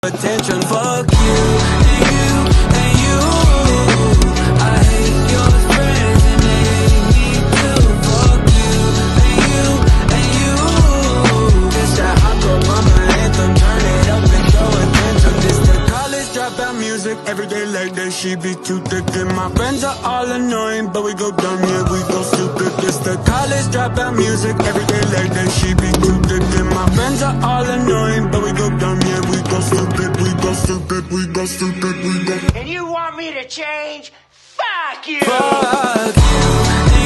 attention. Fuck you and you and you. I hate your friends and they hate me too. Fuck you and you and you. This that hot girl mama anthem. Turn it up and throw attention. This the college dropout music. Every day like that she be too thick. And my friends are all annoying, but we go dumb, yeah, we go stupid. This the college dropout music. Every day like that she be too thick. And my friends are all annoying, but we go dumb, yeah, we go stupid. We go stupid, we go stupid, we go. And you want me to change? Fuck you! Fuck you.